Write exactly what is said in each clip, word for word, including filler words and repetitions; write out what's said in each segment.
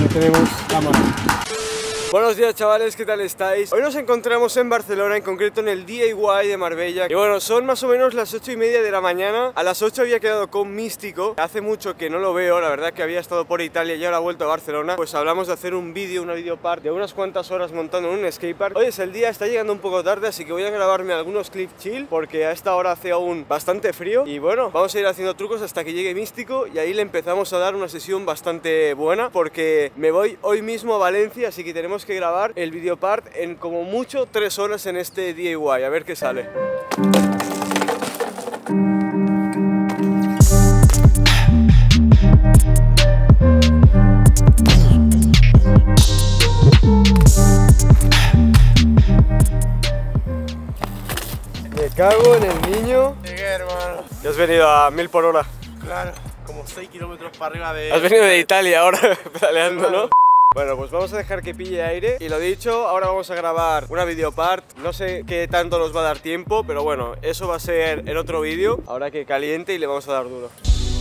tenemos cámara. Buenos días chavales, ¿qué tal estáis? Hoy nos encontramos en Barcelona, en concreto en el D I Y de Marbella. Y bueno, son más o menos las ocho y media de la mañana. A las ocho había quedado con Místico. Hace mucho que no lo veo, la verdad que había estado por Italia y ahora ha vuelto a Barcelona. Pues hablamos de hacer un vídeo, una videopart de unas cuantas horas montando en un skatepark. Hoy es el día, está llegando un poco tarde, así que voy a grabarme algunos clips chill, porque a esta hora hace aún bastante frío. Y bueno, vamos a ir haciendo trucos hasta que llegue Místico y ahí le empezamos a dar una sesión bastante buena, porque me voy hoy mismo a Valencia, así que tenemos que grabar el videopart en como mucho tres horas en este D I Y, a ver qué sale. Me cago en el niño. Llegué, hermano. ¿Ya has venido a mil por hora? Claro, como seis kilómetros para arriba de... Has venido de Italia ahora, pedaleando, ¿no? Bueno, pues vamos a dejar que pille aire. Y lo dicho, ahora vamos a grabar una videopart. No sé qué tanto nos va a dar tiempo, pero bueno, eso va a ser el otro vídeo. Ahora que caliente y le vamos a dar duro.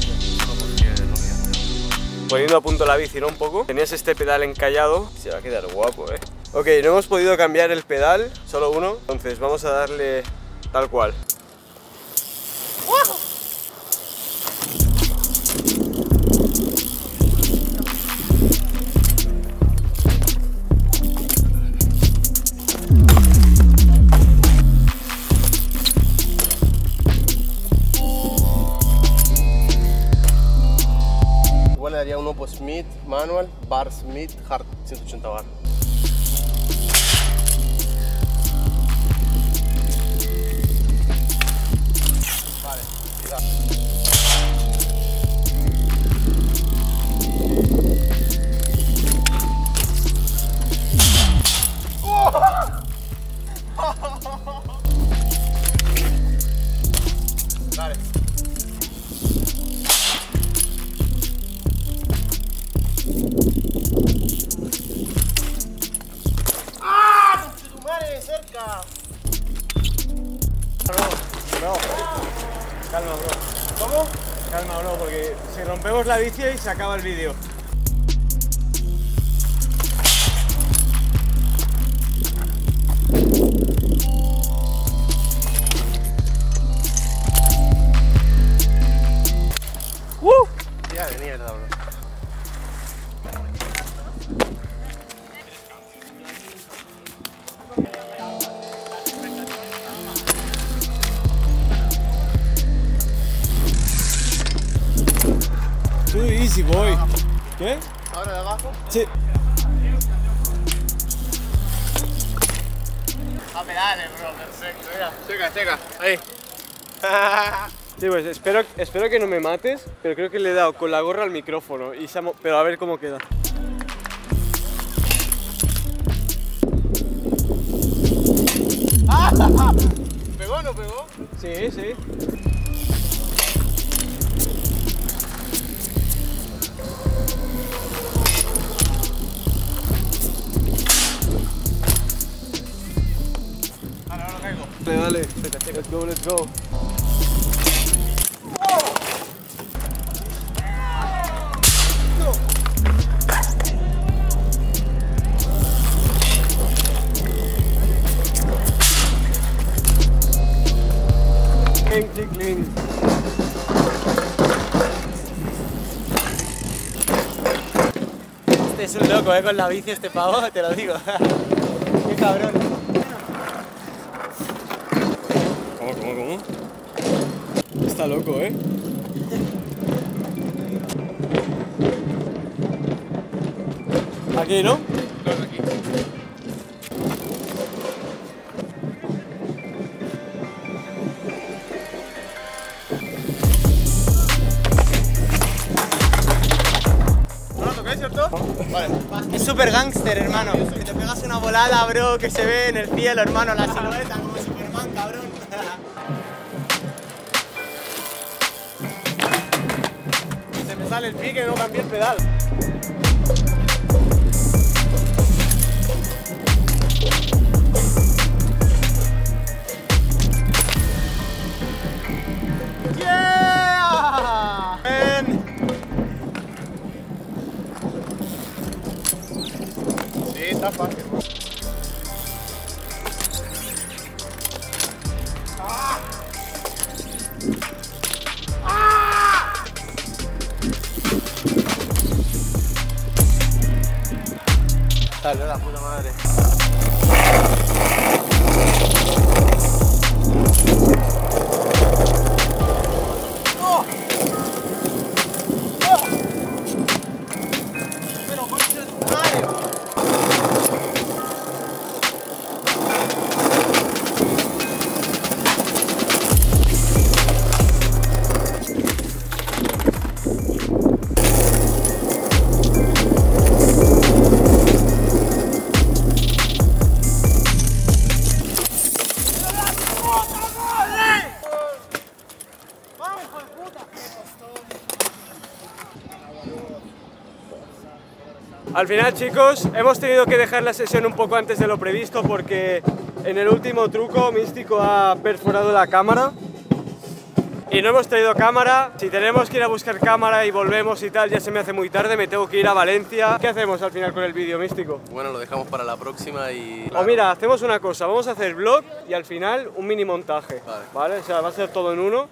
Poniendo a punto la bici, ¿no? Un poco. Tenías este pedal encallado. Se va a quedar guapo, eh. Ok, no hemos podido cambiar el pedal, solo uno. Entonces vamos a darle tal cual. Igual le daría uno por Smith, manual, bar Smith, hard, ciento ochenta bar. Vale, cuidado. Dale. ¡Ah! ¡Tu madre cerca! No, no. Calma, bro. ¿Cómo? Calma, bro, porque si rompemos la bici y se acaba el vídeo. ¡Uh! Ya de mierda, bro. Too easy, boy. ¿Qué? ¿Ahora de abajo? Sí. A pedales, bro, perfecto, mira. Checa, checa, ahí. Sí, pues espero, espero que no me mates, pero creo que le he dado con la gorra al micrófono, y se ha mo- pero a ver cómo queda. ¿Pegó o no pegó? Sí, sí. Ahora, ahora caigo. Dale, dale. Let's go, let's go. Clean, clean, clean. Este es un loco, eh, con la bici este pavo, te lo digo. Qué cabrón. ¿Cómo, cómo, cómo? Está loco, ¿eh? Aquí, ¿no? Claro, aquí. ¿No lo toqué, cierto? Vale. Es súper gángster, hermano. Que te pegas una volada, bro, que se ve en el cielo, hermano, la silueta, como Superman, cabrón. Se me sale el pique, no cambié el pedal. Rafa. Dale, la puta madre. ¡Oh! ¡Oh! Pero concha de tu madre. Al final, chicos, hemos tenido que dejar la sesión un poco antes de lo previsto porque en el último truco Místico ha perforado la cámara y no hemos traído cámara. Si tenemos que ir a buscar cámara y volvemos y tal, ya se me hace muy tarde, me tengo que ir a Valencia. ¿Qué hacemos al final con el vídeo, Místico? Bueno, lo dejamos para la próxima y... O mira, hacemos una cosa, vamos a hacer vlog y al final un mini montaje. Vale. ¿Vale? O sea, va a ser todo en uno.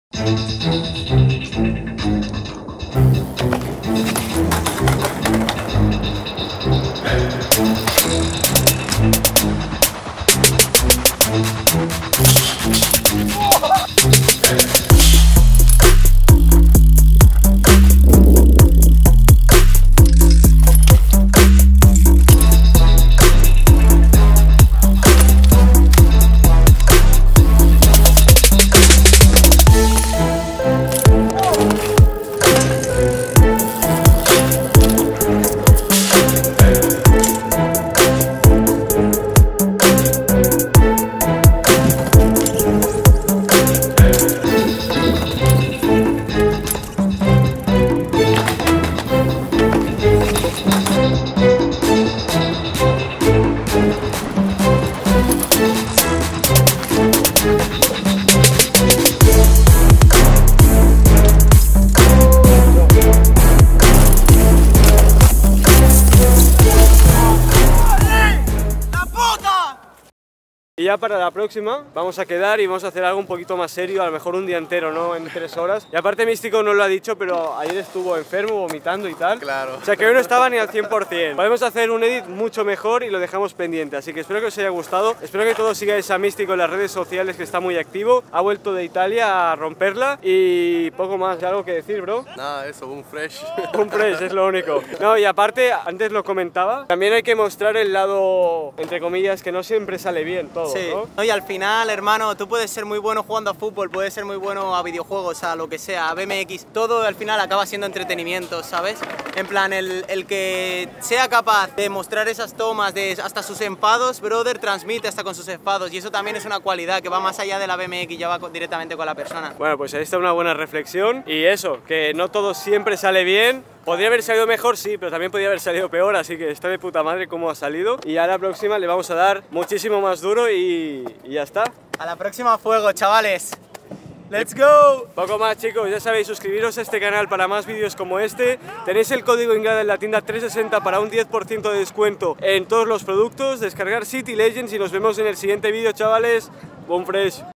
Y ya para la próxima vamos a quedar y vamos a hacer algo un poquito más serio, a lo mejor un día entero, no en tres horas. Y aparte Místico no lo ha dicho, pero ayer estuvo enfermo, vomitando y tal. Claro. O sea que hoy no estaba ni al cien por cien. Podemos hacer un edit mucho mejor y lo dejamos pendiente. Así que espero que os haya gustado. Espero que todos sigáis a Místico en las redes sociales, que está muy activo. Ha vuelto de Italia a romperla y poco más. ¿Hay algo que decir, bro? Nada, eso, un fresh. Un fresh, es lo único. No, y aparte, antes lo comentaba, también hay que mostrar el lado, entre comillas, que no siempre sale bien todo. Sí. ¿No? No, y al final, hermano, tú puedes ser muy bueno jugando a fútbol, puedes ser muy bueno a videojuegos, a lo que sea, a B M X, todo al final acaba siendo entretenimiento, ¿sabes? En plan, el, el que sea capaz de mostrar esas tomas, de hasta sus enfados, brother, transmite hasta con sus enfados, y eso también es una cualidad que va más allá de la B M X, ya va con, directamente con la persona. Bueno, pues ahí está una buena reflexión, y eso, que no todo siempre sale bien. Podría haber salido mejor, sí, pero también podría haber salido peor, así que está de puta madre cómo ha salido. Y a la próxima le vamos a dar muchísimo más duro y, y ya está. A la próxima fuego, chavales. ¡Let's go! Poco más, chicos, ya sabéis, suscribiros a este canal para más vídeos como este. Tenéis el código Ingrada en la tienda trescientos sesenta para un diez por ciento de descuento en todos los productos. Descargar City Legends y nos vemos en el siguiente vídeo, chavales. Bon fresh.